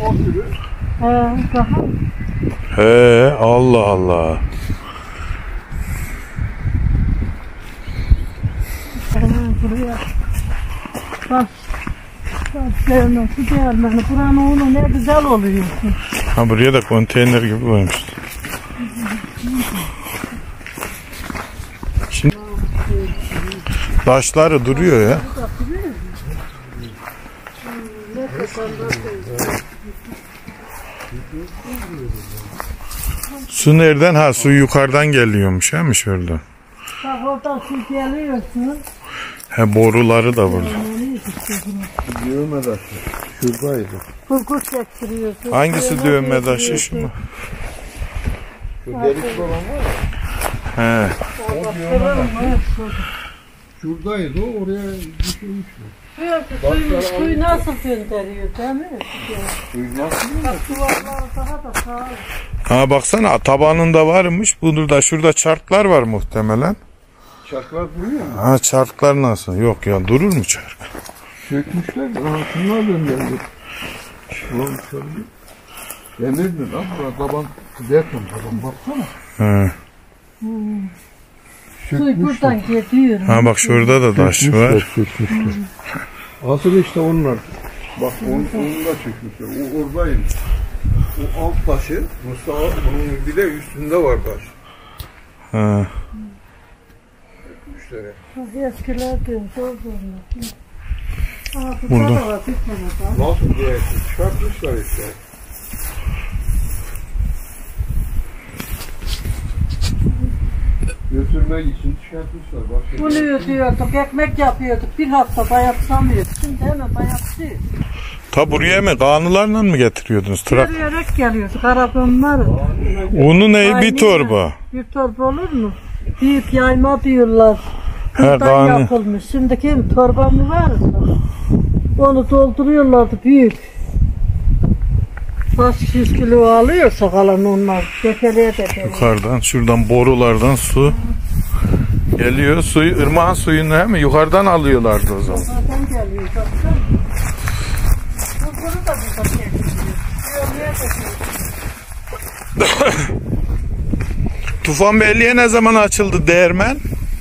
He, Allah Allah. Buraya bak. Nasıl değerli? Buranın unu ne güzel oluyor. Ha, buraya da konteyner gibi koymuştu. Şimdi taşları duruyor ya. Su nereden? Ha, su yukarıdan geliyormuş he mi şuradan? Bak oradan su geliyorsun. He, boruları da burada. Düğme taşı. Şuradaydı. Kurkuş çektiriyorsun. Hangisi düğme taşı şu mu? Şu delik olan var ya. He. O düğme taşı. Şuradaydı o, oraya düşürmüştü. Suyu nasıl gönderiyor değil mi? Suyu nasıl? Bak duvarlar daha da sağ. Ha, baksana tabanında varmış. Burada şurada çarklar var muhtemelen. Çarklar duruyor mu? Ha, çarklar nasıl? Yok ya, durur mu çark? Sökmüşler. Altınlar gönderdi. Ulan şöyle. Demirdi lan. Burada taban. Derken taban. Baksana. He. Suyu buradan gidiyor. Ha, bak şurada da taş var. Sökmüşler. Asıl işte onlar. Bak onu da çekmişler. O oradayım. O alt taşı. Mustafa bunun bir de üstünde var taş. Ha. Müşteri. Eskiler diyor. Zor Burada. Nasıl diye çıkartmışlar işte. Götürmek için çıkartmışlar. Bunu ödüyorduk, ekmek yapıyorduk. Bir hafta bayatsamıyorduk. Şimdi hemen bayatıyor. Ta buraya mı? Kanılarla mı getiriyordunuz? Yürüyerek geliyorduk. Arabamlar. Unu ne? Bir torba. Bir torba olur mu? Büyük yayma diyorlar. Buradan kanı. yapılmış. Şimdiki torba mı var? Onu dolduruyorlardı büyük. Kaç 100 kilo alıyorsa kalan onlar. Defeleye. Yukarıdan, şuradan borulardan su geliyor. Suyu, ırmağın suyunu he mi? Yukarıdan alıyorlardı o zaman. Zaten geliyor. Baksana. Bunu da burada çekiliyor. Tufan Belli'ye ne zaman açıldı değirmen?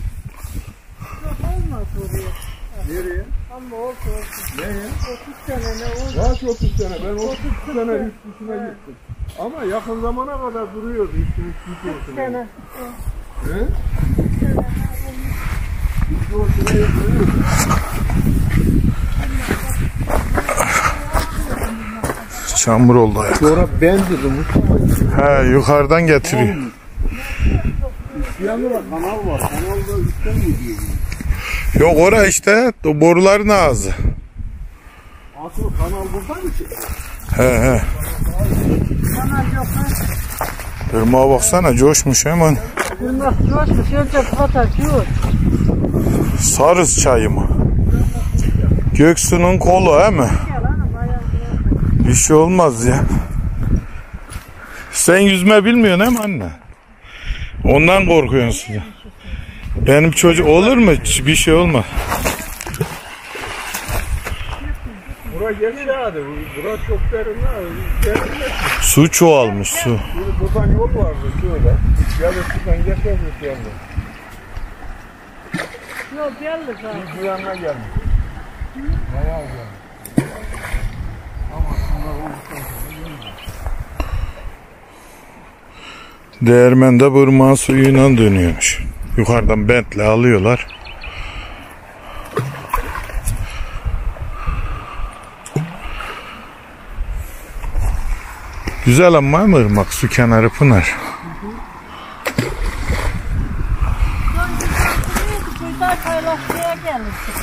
Olmaz oraya. Nereye? Ama oldu. Nereye? 30 sene ne oldu? Kaç 30 sene? Ben 30 sene üstüne gittim. Ama yakın zamana kadar duruyordu üstüne. 40 sene. He? Üstüne duruyordu. Çamur oldu ayak. Sonra ben dedim. He, yukarıdan getiriyor. Yanında kanal var. Kanalda üstten mi diye? Yok, orası işte boruların ağzı. Asıl kanal burada mı? He. Kanal yok ha. Irmağa baksana, coşmuş hemen. Bunlar coşmuş. Önce patar coş. Sarız çayı mı? Göksu'nun kolu he mi? Bir şey olmaz ya. Sen yüzme bilmiyorsun he mi anne? Ondan korkuyorsun suda. Benim çocuk olur mu? Bir şey olmaz. Bura geniş hadi. Bura çok derin ha. Su çoğalmış su. Buradan yol vardı şöyle. Gelip şuradan geçerdik yanına. Yok geldi zaten. Bu yanına gelmiş. Bayağı gelmiş. Ama şunlar Değirmende bu ırmağın suyuyla dönüyormuş. Yukarıdan bentle alıyorlar. Güzel ama mı ırmak? Su kenarı pınar. Burada paylaşmaya gelmiştik.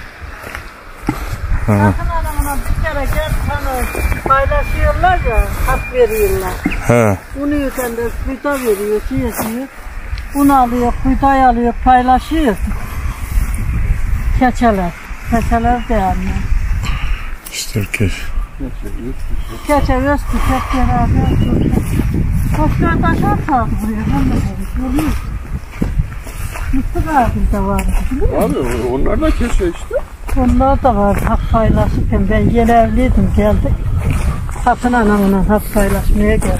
Bakın adamına bir kere gel paylaşıyorlar ya, hak veriyorlar. He. Bunu yüzden de kuyta veriyor, çiğsiyor. Bunu alıyor, kuytayı alıyor, paylaşıyor. Keçeler. Keçeler de yani. İşte keş. Keçe, öztü, hep beraber. Koşkör taşar sardı buraya, ben de görüyorum. Mıstık ağacı da vardı, biliyor musun? Abi onlar da kese işte. Onlar da vardı, hak paylaşırken ben yeni evliydim, geldik. Satın anamla hap paylaşmaya geldim.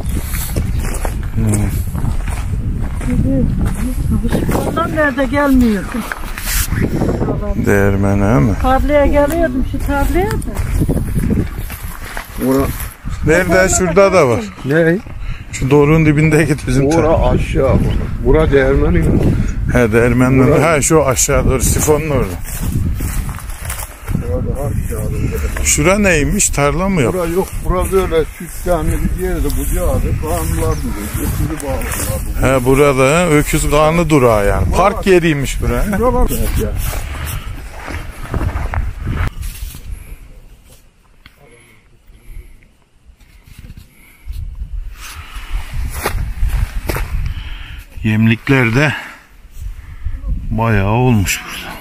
Ondan nerede gelmiyordum. Değirmene mi? Tarlaya geliyordum şu tarlaya da. Ora Nerede? Şurada da var. ne? Şu doğrunun dibinde git bizim Ora aşağı. Bura değirmeni mi? He değirmenden. Bura- He şu aşağı doğru sifonun orada. Burada aşağı. Şura neymiş? Tarla mı yok? Bura yok. Bura böyle sütlenli bir yerde bucağı. Kanlar diyor. Götürü bağlarlar. He burada öküz kanı durağı yani. Park yeriymiş bura. Buralar ya. Yemlikler de bayağı olmuş burada.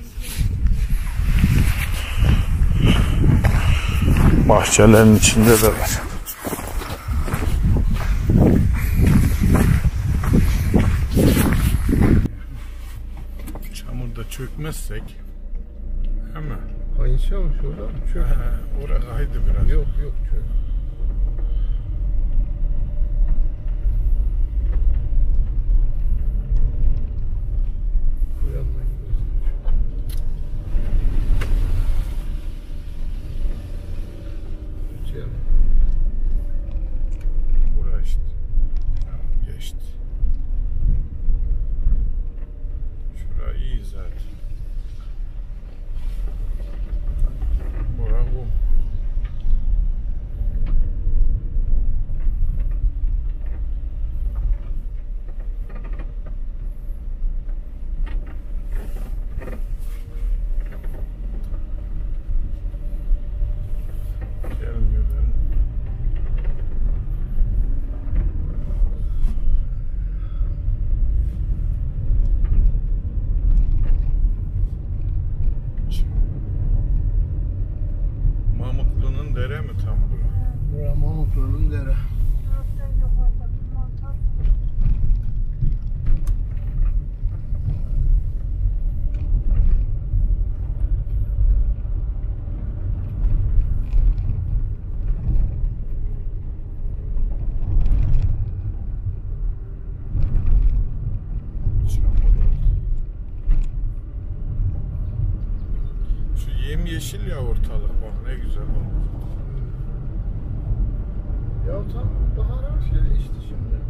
Bahçelerin içinde de var. Çamurda çökmezsek hemen. Kayınça mı şurada? Çök. Oraya kaydı biraz. Yok çök. Buraya işte. Tamam, geçti. Şuraya iyi zaten. Buraya kum. Gelmiyor değil mi? Mamutlu'nun dere mi tam bura? Bura Mamutlu'nun dere. Çamur oldu. Şu yemyeşil ya ortalık bak ne güzel oldu. Ya tam bahara şey işte şimdi.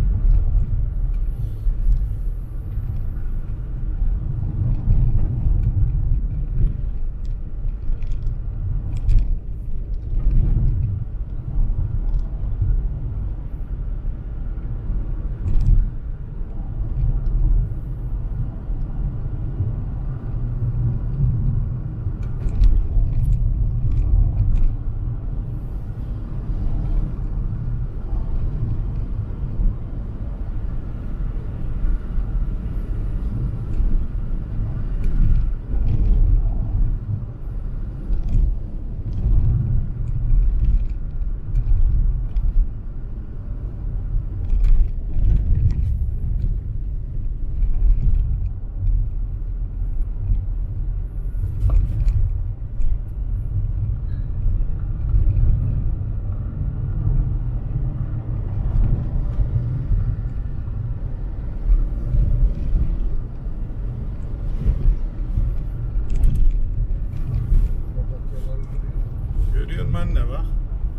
Görüyorsun ben ne bak?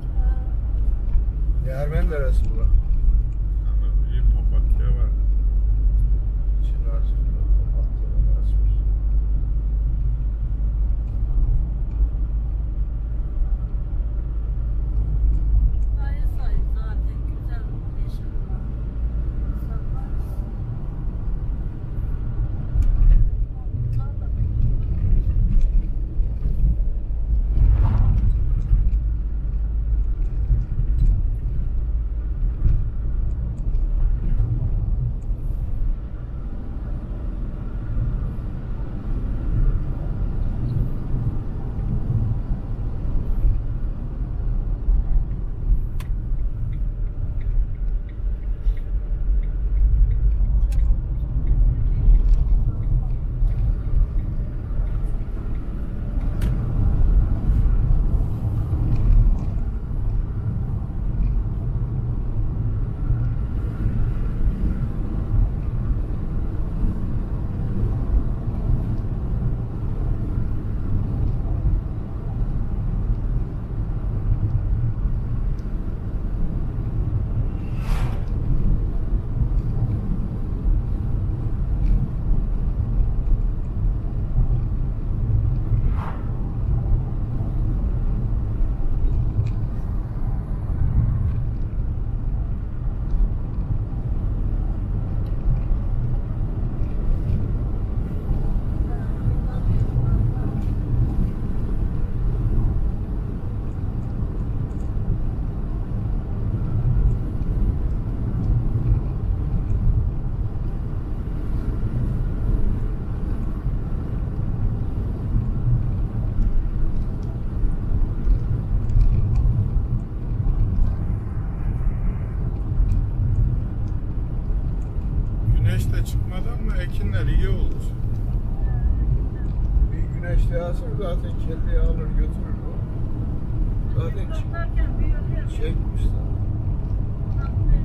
Değirmen deresi bura. Ama iyi papatya var. Çınar papatyalar açmış. Sayı sayı zaten güzel yeşil var. günler iyi oldu. Bir güneş yağsın zaten kelleyi alır götürür o. Zaten Bakarken bir yol çekmişler. yapıyor.